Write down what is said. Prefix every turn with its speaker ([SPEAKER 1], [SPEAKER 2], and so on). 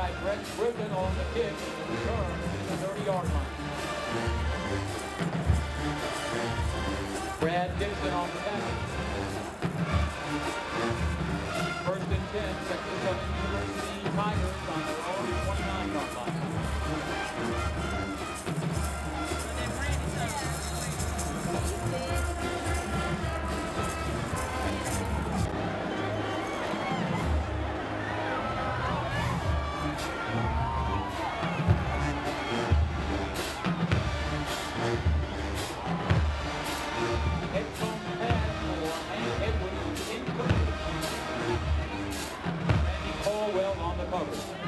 [SPEAKER 1] by Brett Griffin on the kick. The return to the 30-yard line. Brad Dixon on the tackle. First and 10, Texas Southern University Tigers on their own 29-yard line. Cover.